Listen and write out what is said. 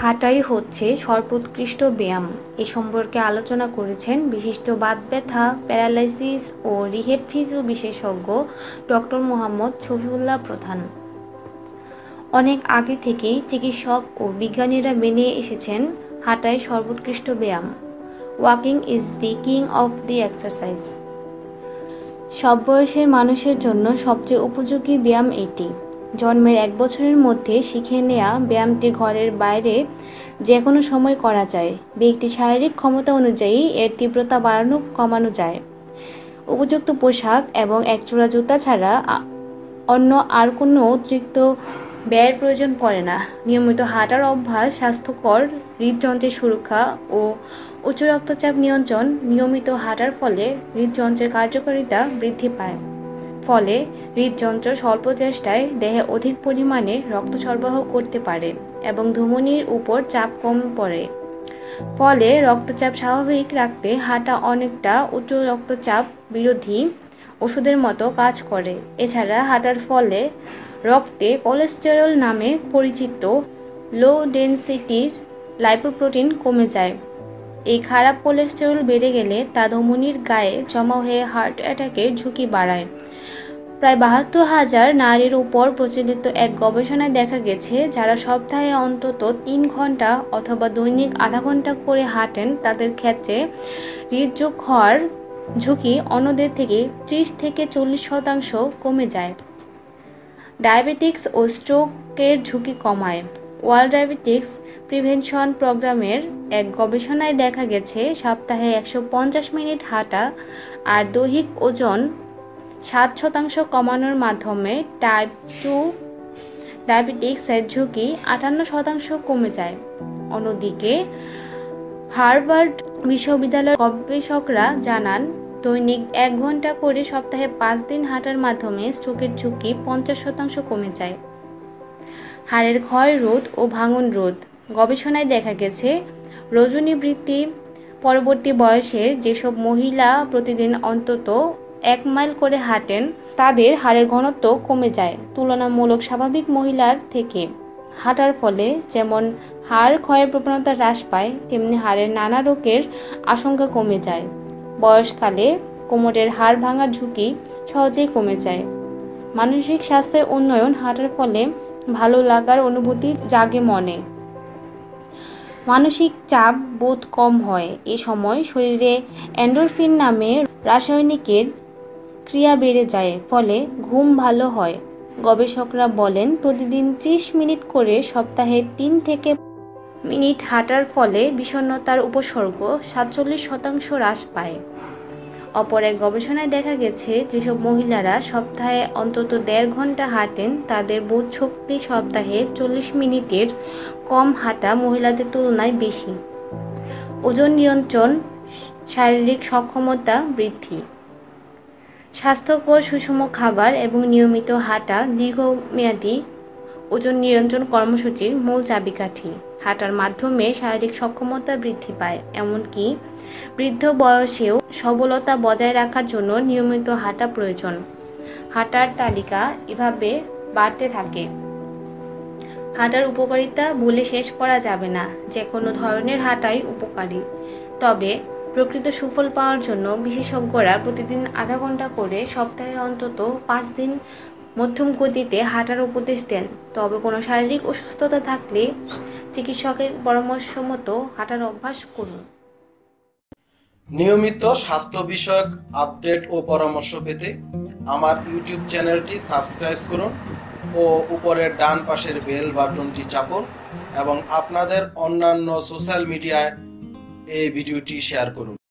হাঁটাই হচ্ছে সর্বোৎকৃষ্ট ব্যায়াম এ সম্পর্কে আলোচনা করেছেন বিশিষ্ট বাত ব্যথা, প্যারালাইসিস ও রিহেব ফিজিও বিশেষজ্ঞ ডক্টর মোহাম্মদ শফিউল্লাহ প্রধান। অনেক আগে থেকেই চিকিৎসক ও বিজ্ঞানীরা মেনে এসেছেন হাঁটাই সর্বোৎকৃষ্ট ব্যায়াম। Walking is the king of the exercise. সব বয়সের মানুষের জন্য সবচেয়ে উপযোগী ব্যায়াম এটি। জন্মের 1 বছরের মধ্যে শিখে নেওয়া ব্যায়ামটি ঘরের বাইরে যে কোনো সময় করা যায়। ব্যক্তির শারীরিক ক্ষমতা অনুযায়ী এর তীব্রতা বাড়ানো কমানো যায়। উপযুক্ত পোশাক এবং একজোড়া জুতা ছাড়া অন্য আর কোনো অতিরিক্ত ব্যয়ের প্রয়োজন পড়ে না। নিয়মিত হাঁটার অভ্যাস স্বাস্থ্যকর হৃদযন্ত্রের সুরক্ষা ও উচ্চ রক্তচাপ নিয়ন্ত্রণ। নিয়মিত হাঁটার ফলে হৃদযন্ত্রের কার্যকারিতা বৃদ্ধি পায়। ফলে হৃদযন্ত্র স্বল্প চেষ্টায় দেহে অধিক পরিমাণে রক্ত সরবরাহ করতে পারে এবং ধমনীর উপর চাপ কম পড়ে। ফলে রক্তচাপ স্বাভাবিক রাখতে হাঁটা অনেকটা উচ্চ রক্তচাপ বিরোধী ওষুধের মতো কাজ করে। এছাড়া হাঁটার ফলে রক্তে কোলেস্টেরল নামে পরিচিত লো ডেনসিটির লাইপোপ্রোটিন কমে যায়। এই খারাপ কোলেস্টেরল বেড়ে গেলে তা ধমনীর গায়ে জমা হয়ে হার্ট অ্যাটাকের ঝুঁকি বাড়ায়। প্রায় 72,000 নারীর উপর প্রচলিত এক গবেষণায় দেখা গেছে, যারা সপ্তাহে অন্তত 3 ঘন্টা অথবা দৈনিক আধা ঘন্টা করে হাঁটেন তাদের ক্ষেত্রে হৃদরোগ হওয়ার ঝুঁকি অন্যদের থেকে 30 থেকে 40% কমে যায়। ডায়াবেটিক্স ও স্ট্রোকের ঝুঁকি কমায়। ওয়ার্ল্ড ডায়াবেটিক্স প্রিভেনশন প্রোগ্রামের এক গবেষণায় দেখা গেছে, সপ্তাহে 150 মিনিট হাঁটা আর দৈহিক ওজন 7% কমানোর মাধ্যমে টাইপ 2 ডায়াবেটিক্সের ঝুঁকি 58% কমে যায়। অন্যদিকে হার্ভার্ড বিশ্ববিদ্যালয়ের গবেষকরা জানান, দৈনিক 1 ঘন্টা করে সপ্তাহে 5 দিন হাঁটার মাধ্যমে স্ট্রোকের ঝুঁকি 50% কমে যায়। হাড়ের ক্ষয় রোধ ও ভাঙন রোধ। গবেষণায় দেখা গেছে, রজনীবৃত্তি পরবর্তী বয়সের যেসব মহিলা প্রতিদিন অন্তত 1 মাইল করে হাঁটেন তাদের হাড়ের ঘনত্ব কমে যায় তুলনামূলক স্বাভাবিক মহিলার থেকে। হাঁটার ফলে যেমন হাড় ক্ষয়ের প্রবণতা হ্রাস পায়, তেমনি হাড়ের নানা রোগের আশঙ্কা কমে যায়। বয়সকালে কোমরের হাড় ভাঙার ঝুঁকি সহজেই কমে যায়। মানসিক স্বাস্থ্যের উন্নয়ন। হাঁটার ফলে ভালো লাগার অনুভূতি জাগে মনে। মানসিক চাপ বোধ কম হয়। এ সময় শরীরে এন্ডোরফিন নামে রাসায়নিকের ক্রিয়া বেড়ে যায়, ফলে ঘুম ভালো হয়। গবেষকরা বলেন, প্রতিদিন 30 মিনিট করে সপ্তাহে 3 থেকে মিনিট হাঁটার ফলে বিষণ্ণতার উপসর্গ 47% হ্রাস পায়। অপর এক গবেষণায় দেখা গেছে, যেসব মহিলারা সপ্তাহে অন্তত 1.5 ঘন্টা হাঁটেন তাদের বোধশক্তি সপ্তাহে 40 মিনিটের কম হাঁটা মহিলাদের তুলনায় বেশি। ওজন নিয়ন্ত্রণ, শারীরিক সক্ষমতা বৃদ্ধি। স্বাস্থ্যকর সুষম খাবার এবং নিয়মিত হাঁটা দীর্ঘমেয়াদী ওজন নিয়ন্ত্রণ কর্মসূচির মূল চাবিকাঠি। হাঁটার মাধ্যমে শারীরিক সক্ষমতা বৃদ্ধি পায়, এমনকি বৃদ্ধ বয়সেও সবলতা বজায় রাখার জন্য নিয়মিত হাঁটা প্রয়োজন। হাঁটার তালিকা এভাবে বাড়তে থাকে। হাঁটার উপকারিতা বলে শেষ করা যাবে না। যে কোনো ধরনের হাঁটাই উপকারী, তবে প্রকৃত সুফল পাওয়ার জন্য বিশেষজ্ঞরা প্রতিদিন আধা ঘন্টা করে সপ্তাহে অন্তত 5 দিন মধ্যম গতিতে হাঁটার উপদেশ দেন। তবে কোনো শারীরিক অসুস্থতা থাকলে চিকিৎসকের পরামর্শ মতো হাঁটার অভ্যাস করুন। নিয়মিত স্বাস্থ্য বিষয়ক আপডেট ও পরামর্শ পেতে আমার ইউটিউব চ্যানেলটি সাবস্ক্রাইব করুন ও উপরের ডান পাশের বেল বাটনটি চাপুন এবং আপনাদের অন্যান্য সোশ্যাল মিডিয়ায় এই ভিডিওটি শেয়ার করুন।